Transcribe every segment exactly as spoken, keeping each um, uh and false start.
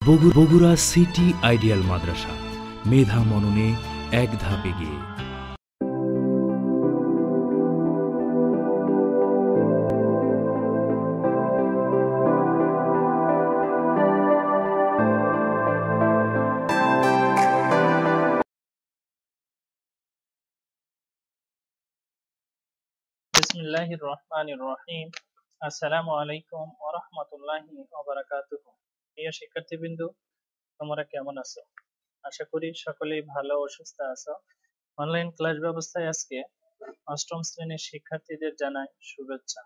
Bogura city ideal মাদ্রাসা, মেধা মননে এক ধাপ এগিয়ে। বিসমিল্লাহির রহমানির রহিম। আসসালামু আলাইকুম ওয়া রাহমাতুল্লাহি ওয়া বারাকাতুহু। প্রিয় শিক্ষার্থীবৃন্দ, তোমরা কেমন আছো? আশা করি সকলেই ভালো ও সুস্থ আছো। অনলাইন ক্লাস ব্যবস্থায় আজকে অষ্টম শ্রেণীর শিক্ষার্থীদের জানাই শুভেচ্ছা।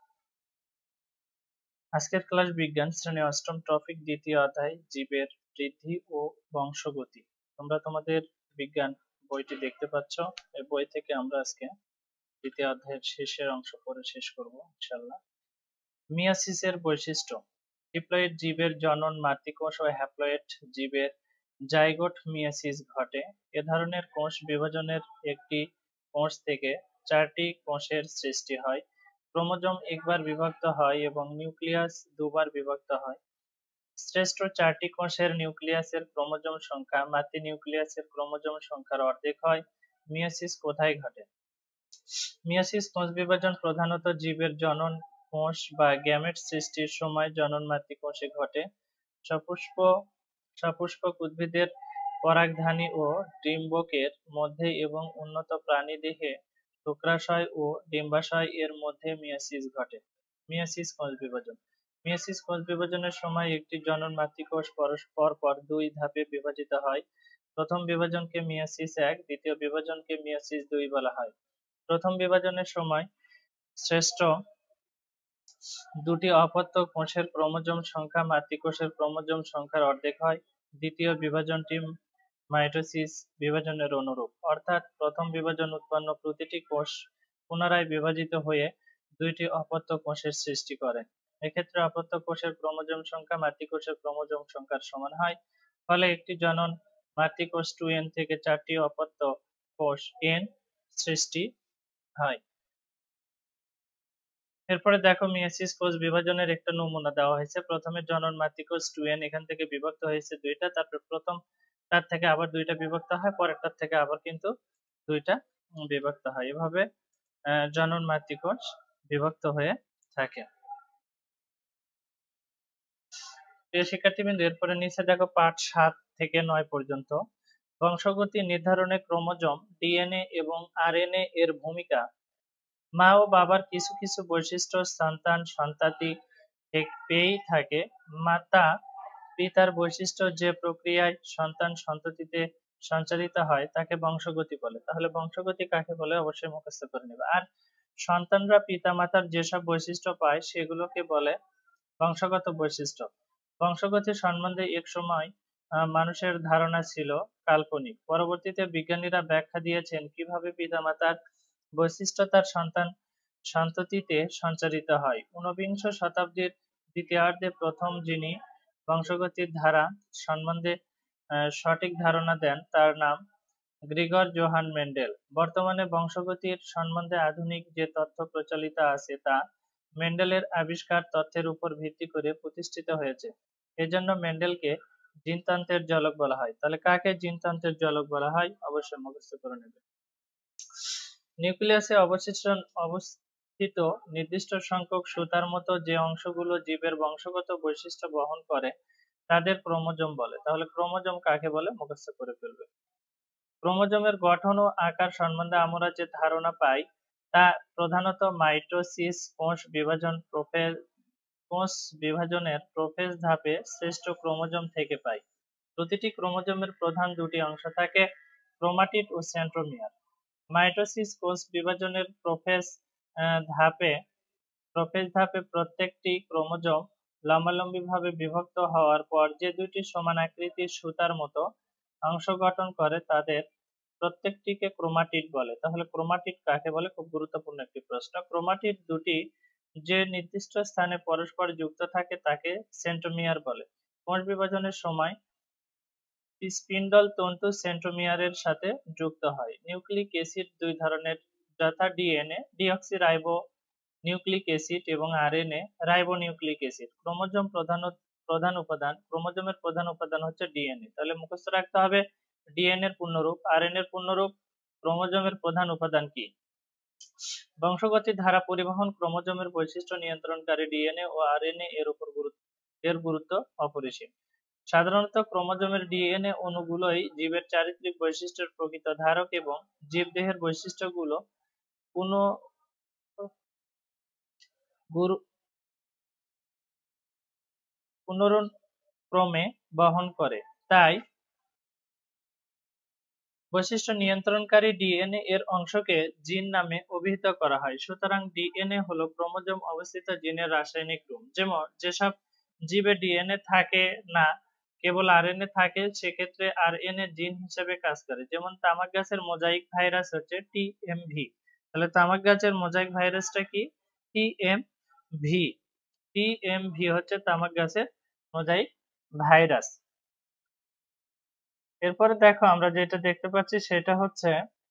আজকের ক্লাস বিজ্ঞান শ্রেণী অষ্টম টপিক দ্বিতীয় অধ্যায় জীবের বৃদ্ধি ও বংশগতি। তোমরা তোমাদের বিজ্ঞান বইটি দেখতে পাচ্ছ। এই বই থেকে আমরা আজকে দ্বিতীয় অধ্যায়ের শেষের অংশ পড়ে শেষ করব ইনশাআল্লাহ। মিয়াসিসের বৈশিষ্ট্য। ডিপ্লয়েড জীবের জনন মাতৃকোষ ও হ্যাপ্লয়েড জীবের জাইগোট মিয়াসিস ঘটে। এ ধরনের কোষ বিভাজনের একটি কোষ থেকে চারটি কোষের সৃষ্টি হয়। ক্রোমোজোম একবার বিভক্ত হয় এবং নিউক্লিয়াস দুবার বিভক্ত হয়। শ্রেষ্ঠ চারটি কোষের নিউক্লিয়াসের ক্রোমোজোম সংখ্যা মাতৃ নিউক্লিয়াসের ক্রোমোজোম সংখ্যার অর্ধেক হয়। মিয়াসিস কোথায় ঘটে? মিয়াসিস কোষ বিভাজন প্রধানত জীবের জনন কোষ বা গ্যামেট সৃষ্টির সময় জনন মাতৃকোষে ঘটে। সপুষ্প সপুষ্পক উদ্ভিদের পরাগধানী ও ডিম্বকের মধ্যে এবং উন্নত প্রাণীদেহে শুক্রাশয় ও ডিম্বাশয় এর মধ্যে মিয়াসিস ঘটে। মিয়াসিস কোষ বিভাজন। মিয়াসিস কোষ বিভাজনের সময় একটি জনন মাতৃকোষ পরস্পর পর দুই ধাপে বিভাজিত হয়। প্রথম বিভাজনকে মিয়াসিস এক, দ্বিতীয় বিভাজনকে মিয়াসিস দুই বলা হয়। প্রথম বিভাজনের সময় শ্রেষ্ঠ দুটি অপত্য কোষের ক্রোমোজোম সংখ্যা মাতৃকোষের ক্রোমোজোম সংখ্যার অর্ধেক হয়। দ্বিতীয় বিভাজনটি মাইটোসিস বিভাজনের অনুরূপ, অর্থাৎ প্রথম বিভাজন উৎপন্ন প্রতিটি কোষ পুনরায় বিভাজিত হয়ে দুইটি অপত্য কোষের সৃষ্টি করে। এক্ষেত্রে অপত্য কোষের ক্রোমোজোম সংখ্যা মাতৃকোষের ক্রোমোজোম সংখ্যার সমান হয়। ফলে একটি জনন মাতৃকোষ টু এন থেকে চারটি অপত্য কোষ এন সৃষ্টি হয়। এরপরে দেখো মিয়াসিস কোষ বিভাজনের একটা নমুনা দেওয়া হয়েছে। প্রথমে জনন মাতৃকোষ টু এন এখান থেকে বিভক্ত হয়েছে দুইটা, তারপর প্রথম তার থেকে আবার দুইটা বিভক্ত হয়, পরেরটার থেকে আবার কিন্তু দুইটা বিভক্ত হয়। এভাবে জনন মাতৃকোষ বিভক্ত হয়ে থাকে। প্রিয় শিক্ষার্থীবৃন্দ, এরপরে নিচে দেখো পাঠ সাত থেকে নয় পর্যন্ত। বংশগতি নির্ধারণে ক্রোমোজোম, ডিএনএ এবং আরএনএ এর ভূমিকা। মা ও বাবার কিছু কিছু বৈশিষ্ট্য সন্তান সন্ততি পেয়েই থাকে। মাতা পিতার বৈশিষ্ট্য যে প্রক্রিয়ায় সন্তান সন্ততিতে সঞ্চারিত হয় তাকে বংশগতি বলে। তাহলে বংশগতি কাকে বলে অবশ্যই মুখস্থ করে নেবে। আর সন্তানরা পিতা মাতার যেসব বৈশিষ্ট্য পায় সেগুলোকে বলে বংশগত বৈশিষ্ট্য। বংশগতি সম্বন্ধে এক সময় মানুষের ধারণা ছিল কাল্পনিক। পরবর্তীতে বিজ্ঞানীরা ব্যাখ্যা দিয়েছেন কিভাবে পিতামাতার বৈশিষ্ট্য তার সন্তান সন্ততিতে সঞ্চারিত হয়। ঊনবিংশ শতাব্দীর দ্বিতীয়ার্ধে প্রথম যিনি বংশগতির ধারা সম্বন্ধে সঠিক ধারণা দেন তার নাম গ্রিগর জোহান মেন্ডেল। বর্তমানে বংশগতির সম্বন্ধে আধুনিক যে তথ্য প্রচলিত আছে তা মেন্ডেলের আবিষ্কার তথ্যের উপর ভিত্তি করে প্রতিষ্ঠিত হয়েছে। এজন্য মেন্ডেলকে জিনতন্ত্রের জনক বলা হয়। তাহলে কাকে জিনতন্ত্রের জনক বলা হয় অবশ্যই মুখস্থ করে নেবে। নিউক্লিয়াসে অবস্থিত নির্দিষ্ট সংখ্যক সুতার মতো যে অংশগুলো জীবের বংশগত বৈশিষ্ট্য বহন করে তাদের ক্রোমোজোম বলে। তাহলে ক্রোমোজোম কাকে বলে মুখস্থ করে ফেলবে। ক্রোমোজোমের গঠন ও আকার সম্বন্ধে আমরা যে ধারণা পাই তা প্রধানত মাইটোসিস কোষ বিভাজন প্রোফেজ কোষ বিভাজনের প্রোফেজ ধাপে শ্রেষ্ঠ ক্রোমোজোম থেকে পাই। প্রতিটি ক্রোমোজোমের প্রধান দুটি অংশ থাকে, ক্রোমাটিড ও সেন্ট্রোমিয়ার। মাইটোসিস কোষ বিভাজনের প্রোফেজ ধাপে প্রোফেজ ধাপে প্রত্যেকটি ক্রোমোজোম লম্বালম্বিভাবে বিভক্ত হওয়ার পর যে দুটি সমান আকৃতির সুতার মতো অংশ গঠন করে তাদের প্রত্যেকটিকে ক্রোমাটিড বলে। তাহলে ক্রোমাটিড কাকে বলে? খুব গুরুত্বপূর্ণ একটি প্রশ্ন। ক্রোমাটিড দুটি যে নির্দিষ্ট স্থানে পরস্পর যুক্ত থাকে তাকে সেন্ট্রোমিয়ার বলে। কোষ বিভাজনের সময় স্পিন্ডল তন্তু সেন্ট্রোমিয়ারের সাথে যুক্ত হয়। নিউক্লিক অ্যাসিড দুই ধরনের, যথা ডিএনএ ডিঅক্সিরাইবো নিউক্লিক অ্যাসিড এবং আরএনএ রাইবোনিউক্লিক অ্যাসিড। ক্রোমোজোম প্রধানত প্রধান উপাদান, ক্রোমোজোমের প্রধান উপাদান হচ্ছে ডিএনএ। তাহলে মুখস্থ রাখতে হবে ডিএনএ এর পূর্ণরূপ, আরএনএ এর পূর্ণরূপ, ক্রোমোজোমের প্রধান উপাদান কি। বংশগতির ধারা পরিবহন ক্রোমোজোমের বৈশিষ্ট্য নিয়ন্ত্রণকারী ডিএনএ ও আরএনএ এর উপর গুরুত্ব এর গুরুত্ব অপরিসীম। সাধারণত ক্রোমোজোমের ডিএনএ অণুগুলোই জীবের চারিত্রিক বৈশিষ্ট্যের প্রকৃত ধারক এবং জীবদেহের বৈশিষ্ট্যগুলো পুনঃ পুনরুক্রমে বহন করে। তাই বৈশিষ্ট্য নিয়ন্ত্রণকারী ডিএনএ এর অংশকে জিন নামে অভিহিত করা হয়। সুতরাং ডিএনএ হলো ক্রোমোজোম অবস্থিত জিনের রাসায়নিক রূপ। যেমন যেসব জীবে ডিএনএ থাকে না, কেবল আরএনএ থাকে, সেক্ষেত্রে আরএনএ জিন হিসেবে কাজ করে। যেমন তামাক গাছের মোজাইক ভাইরাস হচ্ছে টিএমভি। তাহলে তামাক গাছের মোজাইক ভাইরাসটা কি? টিএমভি। টিএমভি হচ্ছে তামাক গাছের মোজাইক ভাইরাস। এরপরে দেখো আমরা যেটা দেখতে পাচ্ছি সেটা হচ্ছে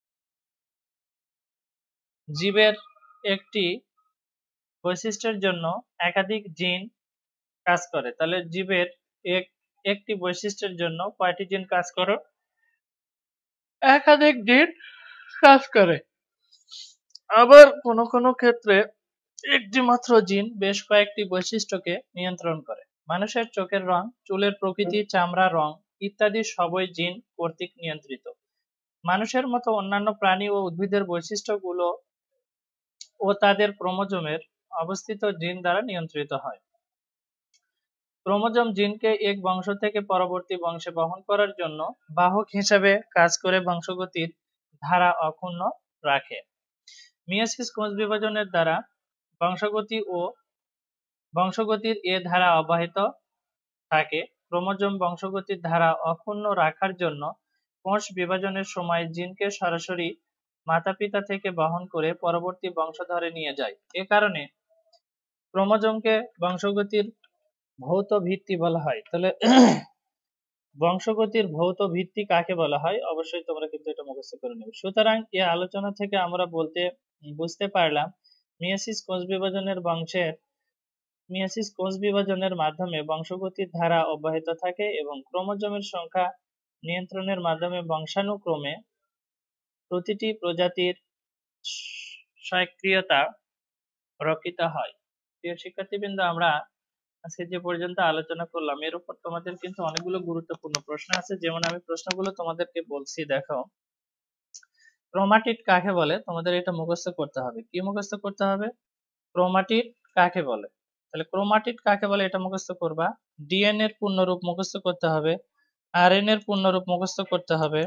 জীবের একটি বৈশিষ্ট্যের জন্য একাধিক জিন কাজ করে। তাহলে জীবের এক একটি বৈশিষ্ট্যের জন্য কয়টি জিন কাজ করে? একাধিক জিন কাজ করে। আবার কোনো কোনো ক্ষেত্রে একটি মাত্র জিন বেশ কয়েকটি বৈশিষ্ট্যকে নিয়ন্ত্রণ করে। মানুষের চোখের রং, চুলের প্রকৃতি, চামড়া রং ইত্যাদি সবই জিন কর্তৃক নিয়ন্ত্রিত। মানুষের মতো অন্যান্য প্রাণী ও উদ্ভিদের বৈশিষ্ট্যগুলো ও তাদের ক্রোমোজোমের অবস্থিত জিন দ্বারা নিয়ন্ত্রিত হয়। ক্রোমোজোম জিনকে এক বংশ থেকে পরবর্তী বংশে বহন করার জন্য বাহক হিসাবে কাজ করে বংশগতির ধারা অক্ষুণ্ণ রাখে। মিয়োসিস কোষ বিভাজনের দ্বারা বংশগতি ও বংশগতির এ ধারা অব্যাহত থাকে। ক্রোমোজোম বংশগতির ধারা অক্ষুণ্ণ রাখার জন্য কোষ বিভাজনের সময় জিনকে সরাসরি মাতা-পিতা থেকে বহন করে পরবর্তী বংশধরে নিয়ে যায়। এ কারণে ক্রোমোজোমকে বংশগতির ভৌত ভিত্তি বলা হয়। তাহলে বংশগতির ভৌত ভিত্তি কাকে বলা হয়? অবশ্যই তোমরা কিন্তু এটা মুখস্থ করে নেবে। সুতরাং এই আলোচনা থেকে আমরা বলতে বুঝতে পারলাম মিয়োসিস কোষ বিভাজনের বংশের মিয়োসিস কোষ বিভাজনের মাধ্যমে বংশগতির ধারা অব্যাহত থাকে এবং ক্রোমোজোমের সংখ্যা নিয়ন্ত্রণের মাধ্যমে বংশানুক্রমে প্রতিটি প্রজাতির সক্রিয়তা রক্ষিত হয়। প্রিয় শিক্ষার্থীবৃন্দ, আমরা আজকে যে পর্যন্ত আলোচনা করলাম এর উপর তোমাদের কিন্তু অনেকগুলো গুরুত্বপূর্ণ প্রশ্ন আছে। যেমন আমি প্রশ্নগুলো তোমাদেরকে বলছি, দেখো। ক্রোমাটিড কাকে বলে? তোমাদের এটা মুখস্থ করতে হবে। কি মুখস্থ করতে হবে? ক্রোমাটিড কাকে বলে। তাহলে ক্রোমাটিড কাকে বলে এটা মুখস্থ করবা। ডিএনএ এর পূর্ণরূপ মুখস্থ করতে হবে, আরএনএ এর পূর্ণরূপ মুখস্থ করতে হবে।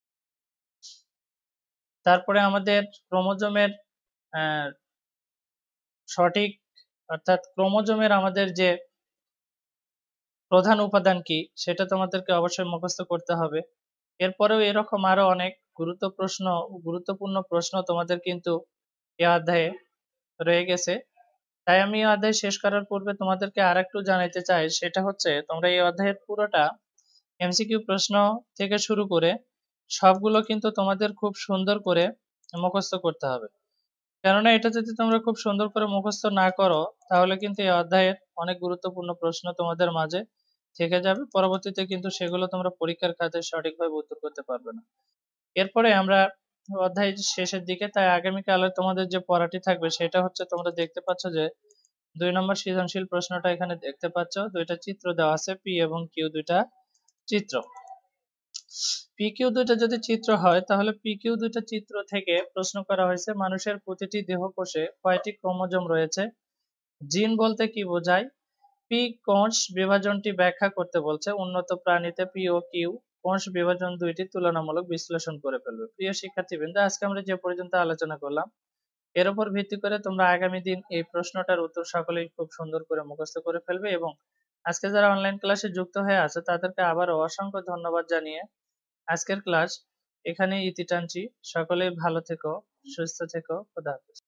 তারপরে আমাদের ক্রোমোজোমের সঠিক অর্থাৎ ক্রোমোজোমের আমাদের যে প্রধান উপাদান কি সেটা তোমাদেরকে অবশ্যই মুখস্থ করতে হবে। এরপরেও এরকম আরো অনেক গুরুত্ব প্রশ্ন গুরুত্বপূর্ণ প্রশ্ন তোমাদের কিন্তু এই অধ্যায়ে রয়ে গেছে। তাই আমি এই অধ্যায় শেষ করার পূর্বে তোমাদেরকে আর একটু জানাইতে চাই, সেটা হচ্ছে তোমরা এই অধ্যায়ের পুরোটা এমসিকিউ প্রশ্ন থেকে শুরু করে সবগুলো কিন্তু তোমাদের খুব সুন্দর করে মুখস্থ করতে হবে। কেননা এটা যদি তোমরা খুব সুন্দর করে মুখস্থ না করো তাহলে কিন্তু এই অধ্যায়ের অনেক গুরুত্বপূর্ণ প্রশ্ন তোমাদের মাঝে থেকে যাবে। পরবর্তীতে কিন্তু সেগুলো তোমরা পরীক্ষার খাতায় সঠিকভাবে উত্তর করতে পারবে না। এরপরে আমরা অধ্যায় শেষের দিকে, তাই আগামীকালে তোমাদের যে পড়াটি থাকবে সেটা হচ্ছে, তোমরা দেখতে পাচ্ছ যে দুই নম্বর সৃজনশীল প্রশ্নটা এখানে দেখতে পাচ্ছ, দুইটা চিত্র দেওয়া আছে, পি এবং কিউ দুইটা চিত্র। পি কিউ দুইটা যদি চিত্র হয় তাহলে পি কিউ দুইটা চিত্র থেকে প্রশ্ন করা হয়েছে মানুষের প্রতিটি দেহকোষে কয়টি ক্রোমোজোম রয়েছে, জিন বলতে কি বোঝায়, পি কোষ বিভাজনটি ব্যাখ্যা করতে বলছে, উন্নত প্রাণীতে পি ও কিউ কোষ বিভাজন দুইটি তুলনামূলক বিশ্লেষণ করে ফেলবে। প্রিয় শিক্ষার্থীবৃন্দ, আজকে আমরা যে পর্যন্ত আলোচনা করলাম এর উপর ভিত্তি করে তোমরা আগামী দিন এই প্রশ্নটার উত্তর সকলেই খুব সুন্দর করে মুখস্থ করে ফেলবে। এবং আজকে যারা অনলাইন ক্লাসে যুক্ত হয়ে আছে তাদেরকে আবারও অসংখ্য ধন্যবাদ জানিয়ে আজকের ক্লাস এখানেই ইতি টানছি। সকলেই ভালো থেকো, সুস্থ থেকো, খোদা হাফেজ।